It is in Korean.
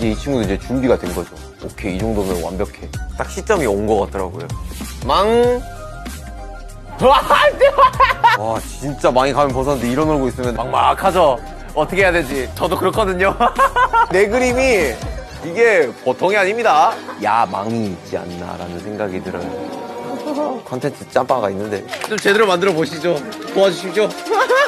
이제 이 친구도 이제 준비가 된 거죠. 오케이, 이 정도면 완벽해. 딱 시점이 온 것 같더라고요. 망. 와, 진짜 망이 가면 벗었는데 이런 얼굴 있으면 막막하죠. 어떻게 해야 되지? 저도 그렇거든요. 내 그림이 이게 보통이 아닙니다. 야, 망이 있지 않나라는 생각이 들어요. 컨텐츠 짬바가 있는데 좀 제대로 만들어 보시죠. 도와주십시오.